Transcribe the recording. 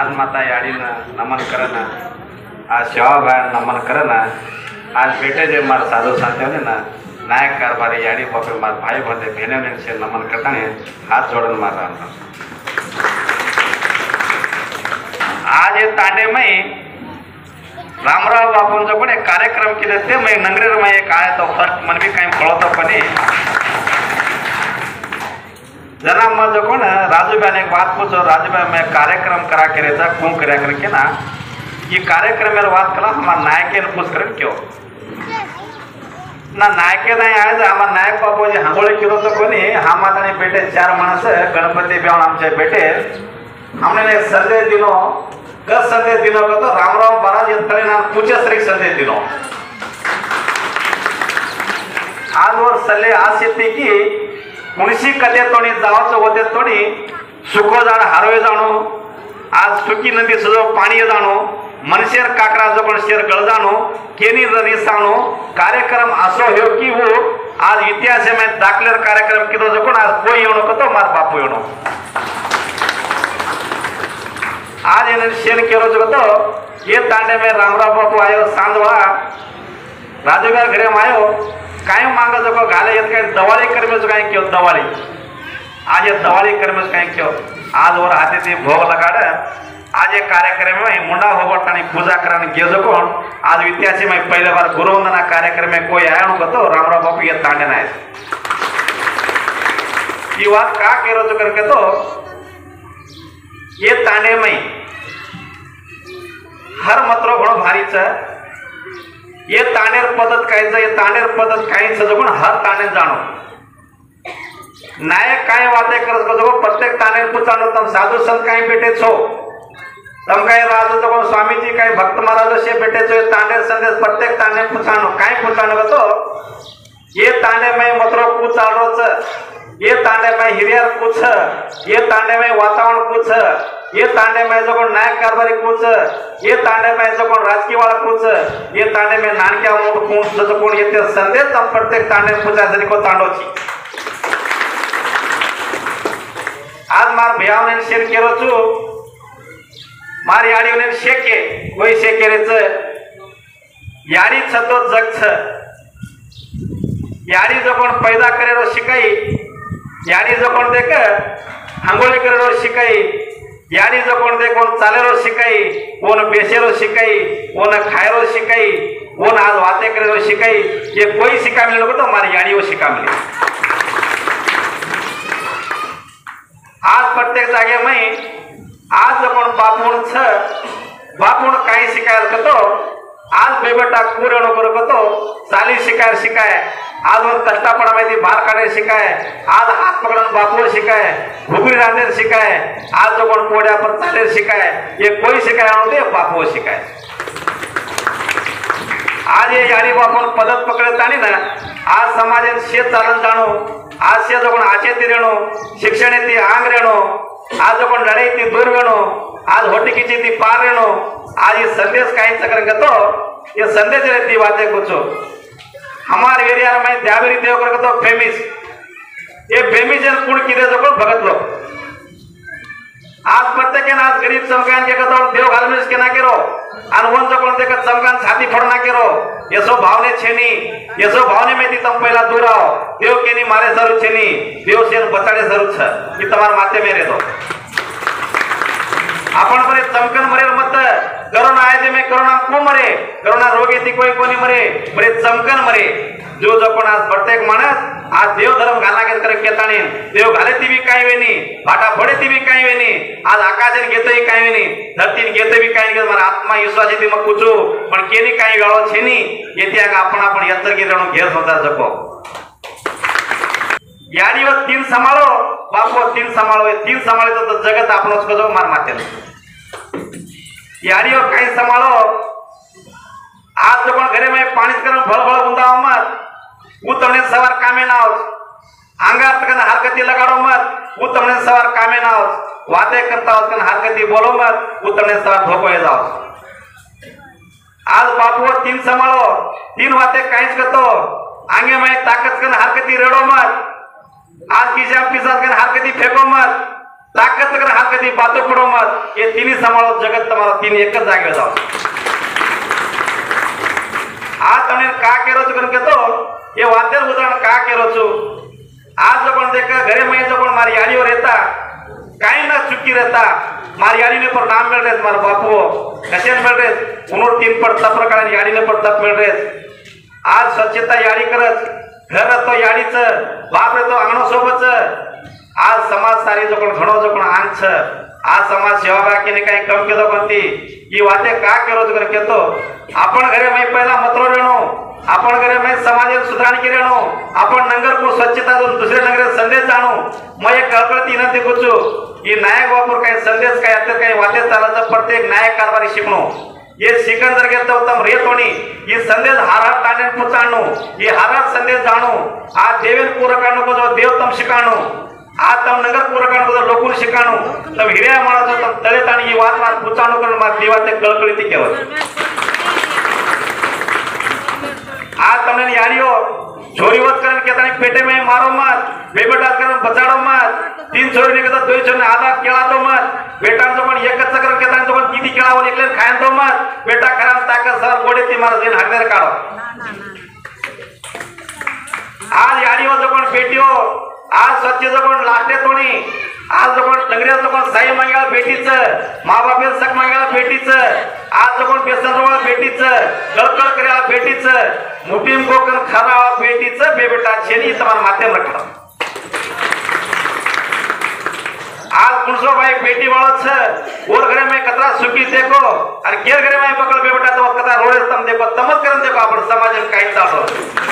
आज माता याडीनं नमन करना आज सेवाभान नमन करना आज बेटे जे मार साधु संत ना नायक कारभारी याडी बापे मार भाई बंधे बहने से नमन करता है हाथ जोड़न मार रहा आज ये तांडे में रामराव बापून जो कोणी कार्यक्रम केले ते मैं नंगरेर में एक आया तो फर्स्ट मन भी काही कळतो पण जना मग जो कोण राजूभाई ने एक बात पूछो राजूभाई मैं कार्यक्रम करा करे था क्यों करा करके ना ये कार्यक्रम में बात करा हमारा नायक ने पूछ कर क्यों ना नायक नाही आहे तर हमारा नायक बापू जे हांगोळे केलो तो कोणी हम आता ने बेटे 4 माणस गणपती बेवण आमचे बेटे हमने संदेश दिनो कस संदेश दिनो को तो रामराव महाराज यत्तळे ना पूछे श्री संदेश दिनो आज वर सल्ले आज येते की कुणशी कथे तोणी जावाचं होते तोणी सुको जाण हारवे जाणो आज सुकी नदी सुजो पाणी जाणो मनशेर काकरा जो पण शेर गळ जाणो केनी रिसाणो कार्यक्रम असो हो की वो आज इतिहास में दाखलेर कार्यक्रम कितो जो कोण आज कोई येणो कतो मार बापू येणो आज इन शेन केरो जो तो ये तांडे में रामराव बापू आयो सांजवा राजूगार घरे में आयो काय मांग जो को घाले येत काय दवाळी कर्मे जो काय क्यों दवाळी आज ये दवाळी कर्मे काय क्यों आज और हाथे ते भोग लगाड आज एक कार्यक्रम में मुंडा होबटानी पूजा करने गे जो कोण आज इतिहास में पहले बार गुरुवंदना कार्यक्रम में कोई आया न तो रामराव बापू ये तांडे ना ये बात का केरो जो करके तो ये तांडे में हर मतरो घणो भारीच ये तांडेर पद्धत कायचं ये तांडेर पद्धत कायचं जो कोण हर तांडे जाणो नायक काय वाते करस को जो प्रत्येक तांडेर पुचानो तम साधु संत काय बेटे छो तम काय राजू जो कोण स्वामी जी काय भक्त महाराज से बेटे छो तांडेर संदेश प्रत्येक तांडे पुचानो काय पुचानो तो ये तांडे में मतरो पुचारोच ये तांडे में हिरियर पूछ ये तांडे में वातावरण पूछ ये तांडे में जो कोण नायक कारभारी पूछ ये तांडे में जो कोण राजकीय वाला पूछ ये तांडे में नानक्या मोठ कोण जो कोण येते संदेश तम प्रत्येक तांडे पूछा जरी को तांडोची आज मार भयावने शेर केरो छु मार याडीने शेके कोई शेके रेच याडी छतो जग छ याडी जो कोण पैदा करेरो शिकाई याडी जो कोण देख हांगोळी करेरो शिकाई याडी जो कोण दे कोण चालेरो शिकाई कोण बेसेरो शिकाई कोण खायरो शिकाई कोण आज वाते करेरो शिकाई ये कोई शिका मिले को तो मार याडी वो शिका मिले आज प्रत्येक जागे में आज जो कोण बापूण काय शिकायल कतो आज बेबेटा पूर्ण करो कतो साली शिकाय आज वर कष्टापणा में बाहर काढे शिकाय आज हाथ पकडून बापू शिकाय घुगरी रांधेर शिकाय आज जो कोण पोड्या पर चालेर शिकाय ये कोई शिकाय आणते बापू शिकाय आज ये याडी बापून पद्धत पकडत आणि ना आज समाजन शेत चालन जाणो आज से जो कोण आचे ती रेणो शिक्षण ती आंग रेणो आज जो कोण लढाई ती दूर रेणो आज होटिकीची ती पार रेणो आज ये संदेश काहीच करके तो ये संदेश रहती बातें कुछ हमारे एरिया में द्यावेरी देव करके तो फेमिस ये फेमिस जन कुण किरे जो कोण भगत लोग आज प्रत्येक आज गरीब समकान के कतो देव घालमेस के ना केरो अनवन जो कोण देखत समकान छाती फोड़ ना केरो यसो भावने छेनी यसो भावने में ती तम पहला दूर आओ देव केनी मारे जरूर छेनी देव सेन बचाड़े जरूर छ कि तमार माथे में रे दो आपण मरे चमकन मरे मत कोरोना आए थे में कोरोना को मरे कोरोना रोग येती कोई कोनी मरे मरे चमकन मरे जो जो कोण आज प्रत्येक माणस आज देव धर्म घालना के करे केताणी देव घाले ती भी काही वेनी भाटा फोडे ती भी काही वेनी आज आकाशन घेतोय काही वेनी धरतीन घेतोय भी काही वेनी मारा आत्मा विश्वास येती मग कुचो पण केनी काही गाळो छेनी येती आग आपण यत्तर की जणो घेर संसार जपो याडी व 3 सांभाळो बापू 3 सांभाळो 3 सांभाळे तो जगत आपणच कजो मार माते याडी व काही सांभाळो आज जो कोण घरे में पाणी करून भळभळ उंदाव मत उतमने सवार कामे नाव अंगात कन हरकती लगाडो मत उतमने सवार कामे नाव वाते करता कन हरकती बोलो मत उतमने सवार धोकोए जाओ आज बापू 3 सांभाळो 3 वाते काहीच करतो आंगे में ताकत कन हरकती रेडो मत आज किसी आप किसान कर हरकती फेंको मत ताकत कर हरकती दी बातों पड़ो मत, ये तीन ही संभालो जगत तुम्हारा तीन एक जागे जाओ। आज तुमने का केरो चुकन के तो ये वाद्य उदाहरण का केरो चु आज जो कौन देखा घरे में जो कौन मारी यारी हो रहता काई ना चुकी रहता मारी यारी ने पर नाम मिल रहे मार बापू कशन मिल रहे उन्होंने तीन पर तप प्रकार यारी ने पर तप मिल रहे आज स्वच्छता यारी करत घर तो याडीच बाप रे तो अंगणो सोबत आज समाज सारी जो कोण घणो जो कोण आंछ आज समाज सेवा बाकीने काही कम केलो कोणती ही वाते का केलो जो केतो आपण घरे मै पहिला मतरो रेणो आपण घरे मै समाज सुधारण की रेणो आपण नंगर को स्वच्छता जो दुसरे नगरे संदेश जाणो मैं एक कळकळती विनंती करू ही नायक वापर काही संदेश काही आता काही वाते चालायचं प्रत्येक नायक कारभारी शिकणो ये सिकंदर के उत्तम रेतोनी ये संदेश हारा ताने पुचाणो ये हारा संदेश जाणो आज देवेन पूरकाणो को जो देवतम शिकाणो आज तम नगर पूरकाणो को जो लोकुर शिकाणो तम हिरिया माणसो तम तळे ताणी ही वात मार पुचाणो करून मार देवाते कळकळीती केवत आज तमने याडियो छोरीवत करन केतानी पेटे में मारो मत बेबेटात करन बचाडो मत तीन छोरी ने कदा दो छोरी आधा केळा तो मत बेटा जो पण एकच चक्र केतानी तो पण किती केळावर एकले खायन तो मत बेटा खराम ताकत सर गोडे ती मार देन हागनेर काढो आज याडियो जो पण बेटियो आज स्वच्छ जो पण लाटे तोणी आज जो पण नगरिया जो पण साई मांगेला बेटीच माँ बापे सक मांगेला बेटीच आज जो पण बेसन रोळा बेटीच कळकळ करेला बेटीच मुठीम गोकन खरावा बेटीच बेबेटा छेनी तमार माध्यम रखा आज कुणसो भाई बेटी वालों छ और घरे में कतरा सुखी देखो और केर घरे में पकड़ बेबेटा तो कतरा रोड़े तम देखो तमत करन देखो आपण समाज में काही चालो